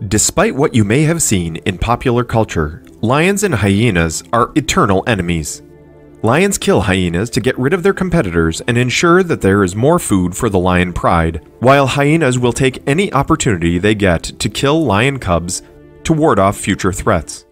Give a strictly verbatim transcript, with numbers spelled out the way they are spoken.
Despite what you may have seen in popular culture, lions and hyenas are eternal enemies. Lions kill hyenas to get rid of their competitors and ensure that there is more food for the lion pride, while hyenas will take any opportunity they get to kill lion cubs to ward off future threats.